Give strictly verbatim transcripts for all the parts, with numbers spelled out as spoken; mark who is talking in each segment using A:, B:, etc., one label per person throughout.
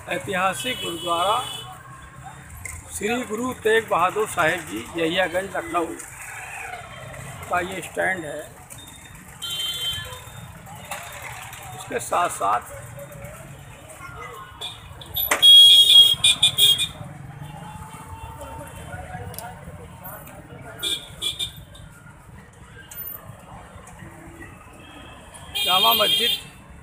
A: ऐतिहासिक गुरुद्वारा श्री गुरु तेग बहादुर साहिब जी यहियागंज लखनऊ का ये स्टैंड है। इसके साथ साथ Jama Masjid,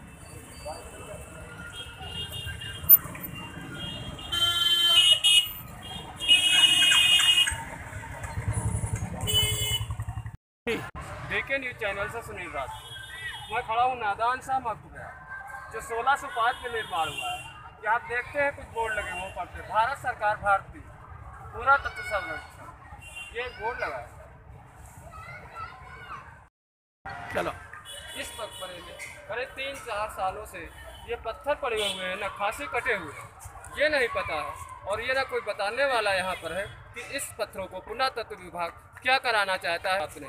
B: DK news channel से सुनील राज। मैं खड़ा हूँ नादान शाह मकबरा जो सोलह सौ पाँच में निर्माण हुआ है। यहाँ देखते हैं कुछ बोर्ड लगे हुए ऊपर पे, भारत सरकार भारतीय पूरा तत्व संरक्षण, ये बोर्ड लगा है।
A: चलो
B: इस मकबरे में करीब तीन चार सालों से ये पत्थर पड़े हुए हैं, नक्काशी कटे हुए हैं, ये नहीं पता है और ये ना कोई बताने वाला यहाँ पर है कि इस पत्थरों को पुरातत्व विभाग क्या कराना चाहता है अपने।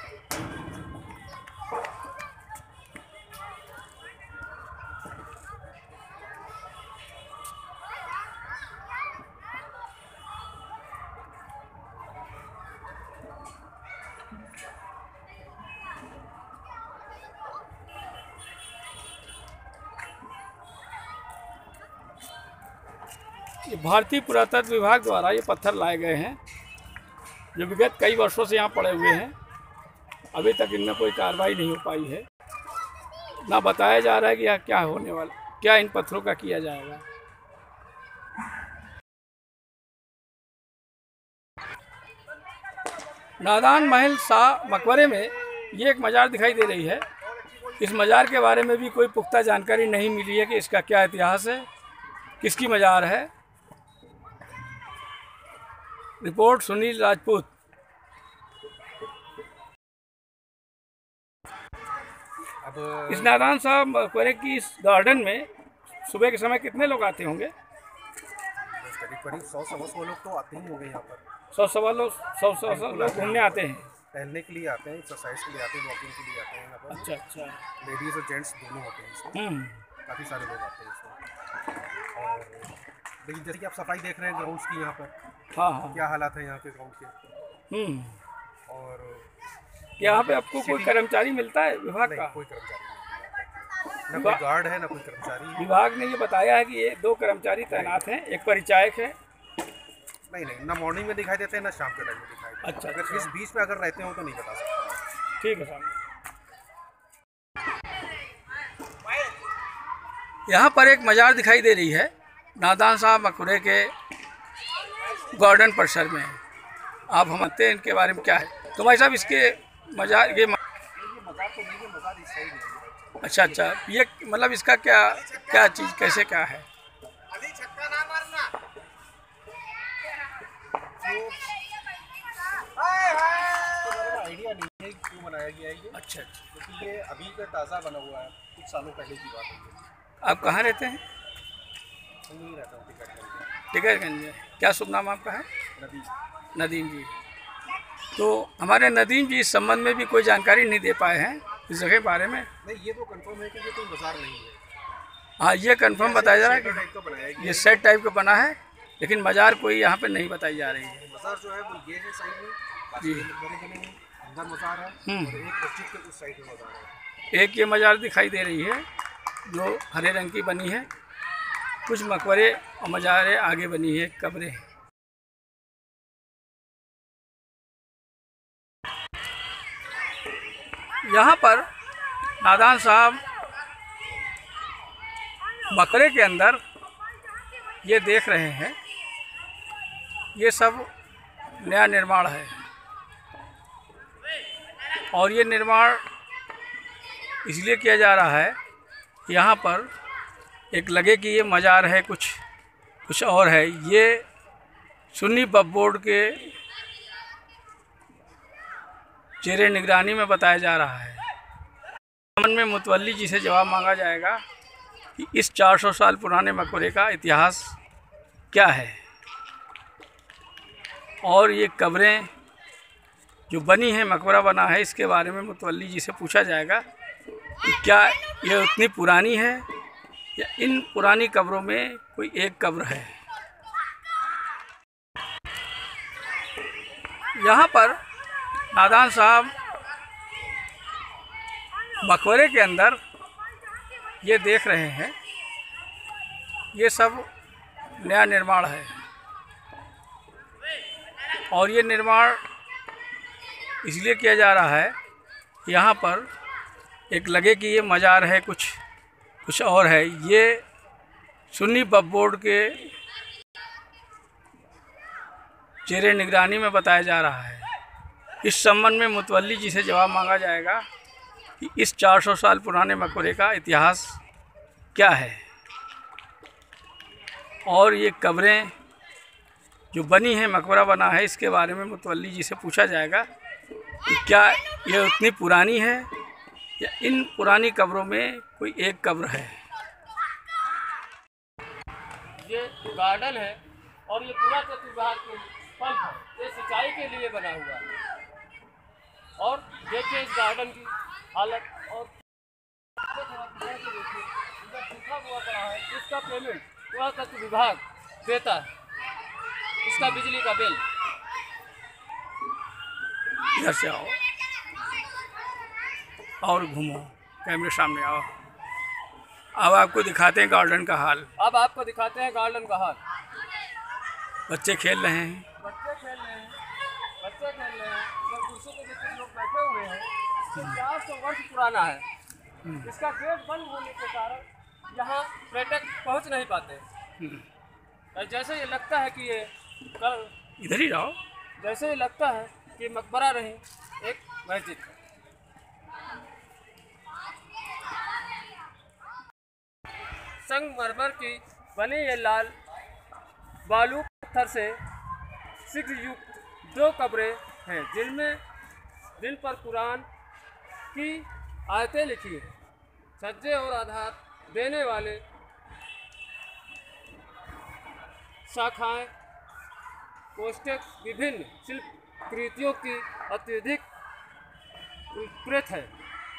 A: ये भारतीय पुरातत्व विभाग द्वारा ये पत्थर लाए गए हैं जो विगत कई वर्षों से यहाँ पड़े हुए हैं। अभी तक इनमें कोई कार्रवाई नहीं हो पाई है, ना बताया जा रहा है कि यहाँ क्या होने वाला, क्या इन पत्थरों का किया जाएगा। नादान महल शाह मकबरे में ये एक मज़ार दिखाई दे रही है। इस मज़ार के बारे में भी कोई पुख्ता जानकारी नहीं मिली है कि इसका क्या इतिहास है, किसकी मज़ार है। रिपोर्ट सुनील राजपूत। अब इस नादान शाह मकबरे की इस गार्डन में सुबह के समय कितने लोग आते होंगे?
C: करीब करीब सौ सवा सौ लोग तो आते ही होंगे यहाँ पर।
A: सौ सवा लोग सौ सौ सौ लोग घूमने आते हैं,
C: टहलने के लिए आते हैं, एक्सरसाइज के लिए आते हैं, वॉकिंग के लिए आते हैं यहाँ पर।
A: अच्छा अच्छा।
C: लेडीज़ और जेंट्स दोनों होते हैं इसमें, काफ़ी सारे लोग आते हैं इसमें। और लेकिन जैसे कि आप सफाई देख रहे हैं ग्राउंड्स की यहाँ पर,
A: हाँ हाँ,
C: क्या हालात है यहाँ के ग्राउंड के।
A: हम्म
C: और
A: यहाँ पे आपको कोई कर्मचारी मिलता है विभाग
C: नहीं,
A: का?
C: कोई कर्मचारी नहीं, ना कोई गार्ड है, ना कोई कर्मचारी है।
A: विभाग ने ये बताया है कि ये दो कर्मचारी तैनात हैं, एक परिचायक है।
C: नहीं नहीं, ना मॉर्निंग में दिखाई देते हैं, ना शाम के टाइम में दिखाई देते हैं।
A: अच्छा,
C: अगर
A: अच्छा।
C: इस बीच में अगर रहते हो तो नहीं बता सकता।
A: ठीक है साहब। यहाँ पर एक मज़ार दिखाई दे रही है नादान शाह मकबरे के गार्डन परिसर में। आप हम बताते हैं इनके बारे में क्या है। तो भाई साहब इसके मज़ार ये
C: मज़ार तो नहीं है, मज़ार इस साइड है।
A: अच्छा अच्छा, ये मतलब इसका क्या क्या चीज़ कैसे क्या है?
C: आइडिया नहीं है क्यों बनाया गया है ये।
A: अच्छा अच्छा,
C: क्योंकि ये अभी का ताज़ा बना हुआ है, कुछ सालों पहले की बात है।
A: आप कहाँ रहते हैं?
C: नहीं रहता हूँ टिकटगंज।
A: टिकटगंज में। क्या शुभ नाम आपका है?
C: नदी
A: नदीम जी। तो हमारे नदीम जी इस संबंध में भी कोई जानकारी नहीं दे पाए हैं इस जगह के बारे में।
C: नहीं, ये तो कंफर्म है कि ये कोई बाजार नहीं है।
A: हाँ, ये कंफर्म बताया जा रहा है कि ये सेट टाइप का बना है, लेकिन मज़ार कोई यहाँ पे नहीं बताई जा रही है।
C: मज़ार जो है वो ये है साइड में,
A: जी
C: बने बने हैं, अंदर मज़ार है और एक मस्जिद के उस साइड में मज़ार है।
A: एक ये मज़ार दिखाई दे रही है जो हरे रंग की बनी है। कुछ मकबरे और मज़ारें आगे बनी है, कब्रें। यहाँ पर नादान साहब मकबरे के अंदर ये देख रहे हैं, ये सब नया निर्माण है और ये निर्माण इसलिए किया जा रहा है, यहाँ पर एक लगे कि ये मज़ार है, कुछ कुछ और है। ये सुन्नी वक्फ बोर्ड के जेरे निगरानी में बताया जा रहा है। मन में मुतवल्ली जी से जवाब मांगा जाएगा कि इस चार सौ साल पुराने मकबरे का इतिहास क्या है और ये कब्रें जो बनी हैं, मकबरा बना है, इसके बारे में मुतवल्ली जी से पूछा जाएगा कि क्या ये उतनी पुरानी है या इन पुरानी कब्रों में कोई एक कब्र है। यहाँ पर नादान साहब मकबरे के अंदर ये देख रहे हैं, ये सब नया निर्माण है और ये निर्माण इसलिए किया जा रहा है, यहाँ पर एक लगे कि ये मज़ार है, कुछ कुछ और है। ये सुन्नी वक्फ बोर्ड के ज़ेरे निगरानी में बताया जा रहा है। इस संबंध में मुतवल्ली जी से जवाब मांगा जाएगा कि इस चार सौ साल पुराने मकबरे का इतिहास क्या है और ये कब्रें जो बनी हैं, मकबरा बना है, इसके बारे में मुतवल्ली जी से पूछा जाएगा कि क्या ये उतनी पुरानी है या इन पुरानी कब्रों में कोई एक कब्र है।
B: ये गार्डन है और ये पूरा विभाग के पंप है, ये सिंचाई के लिए बना हुआ है। और देखिए इस गार्डन की हालत, और देखिए सूखा हुआ पड़ा है, इसका पेमेंट पूरा तत्व विभाग देता है, इसका बिजली का बिल।
A: इधर से आओ और घूमो, कैमरे सामने आओ। अब आपको दिखाते हैं गार्डन का हाल।
B: अब आपको दिखाते हैं गार्डन का हाल।
A: बच्चे खेल रहे हैं,
B: बच्चे खेल रहे हैं, बच्चे खेल रहे हैं। इधर कुर्सी पे कुछ लोग बैठे हुए हैं। चार सौ वर्ष पुराना है। इसका गेट बंद होने के कारण यहाँ पर्यटक पहुँच नहीं पाते। जैसे ये लगता है कि ये कल
A: इधर ही रहो,
B: जैसे ये लगता है कि मकबरा नहीं, एक मस्जिद है। संगमरमर की बनी ये लाल बालू पत्थर से सिख युक्त दो कब्रें हैं, जिनमें जिन पर कुरान की आयतें लिखी हैं। सज्जे और आधार देने वाले शाखाएं कोष्ठक विभिन्न शिल्प कृतियों की अत्यधिक उत्प्रेत है।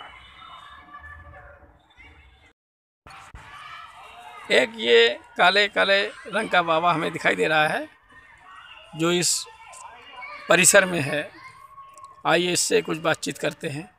A: एक ये काले काले रंग का बाबा हमें दिखाई दे रहा है जो इस परिसर में है। आइए इससे कुछ बातचीत करते हैं।